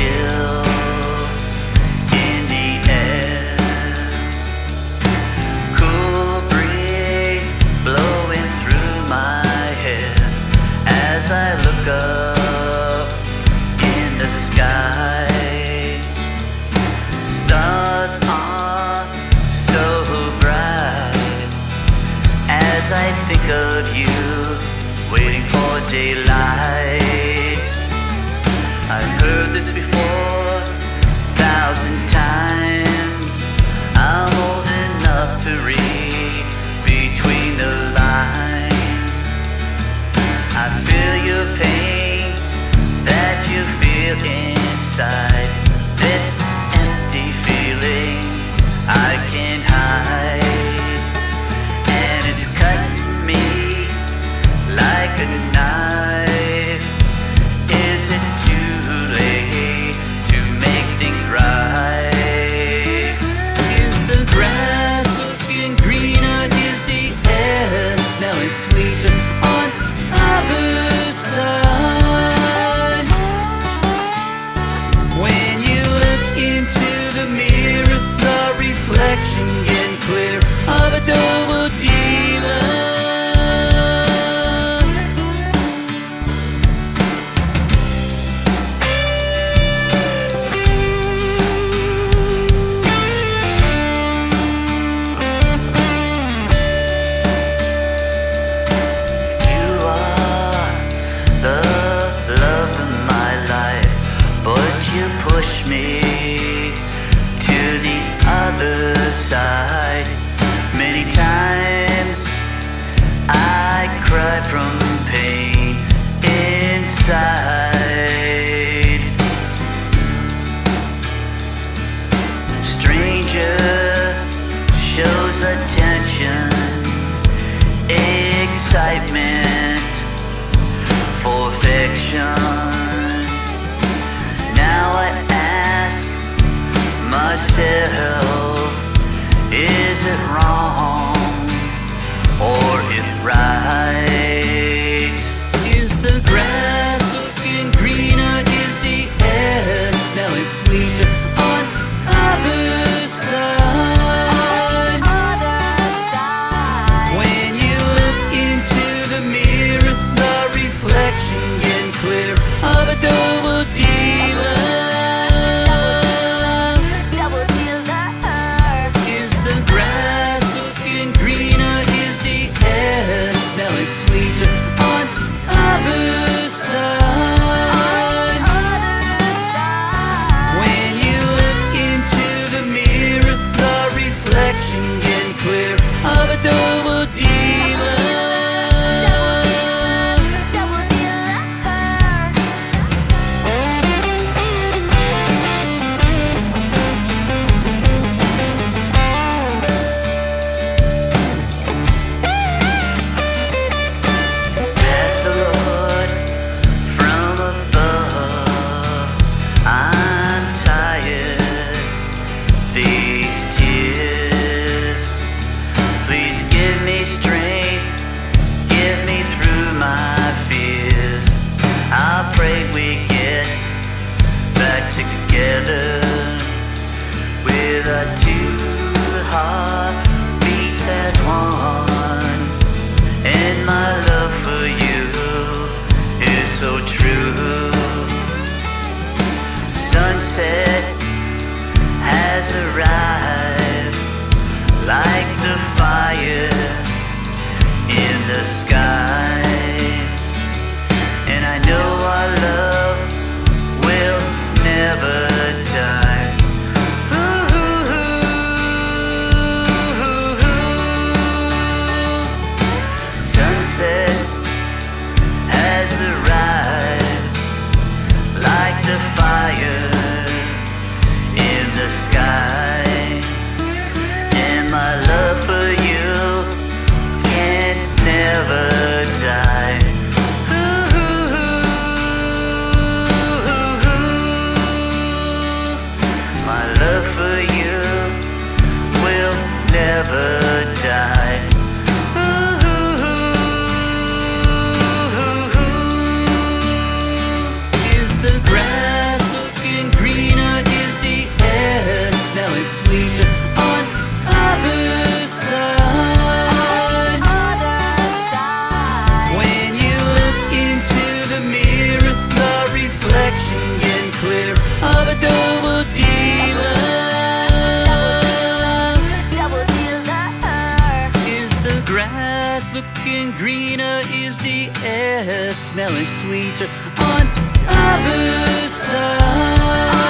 chill in the air. Cool breeze blowing through my hair as I look up in the sky. Stars are so bright as I think of you, waiting for daylight. I've heard this before 1,000 times. I'm old enough to read between the lines. I feel your pain that you feel inside. This empty feeling I can't hide, and it's cutting me like a knife. Is it too late to make things right? Is the grass looking greener? Is the air smelling sweeter on other side? When you look into the mirror, the reflection getting clear of a double dealer. Push me to the other side. Many times I cry from pain inside. Stranger shows attention, excitement, perfection. Now I ask myself, is it wrong or is it right? Is the grass looking greener? Is the air smelling sweeter on other side? When you look into the mirror, the reflection getting clear of a double dealer. Together with our two heartbeats as one, and my love for you is so true. Sunset has arrived like the fire in the sky, and I know our love will never die. Sunset has arrived like the fire in the sky, and my love for you can never double dealer. Is the grass looking greener? Is the air smelling sweeter on other side?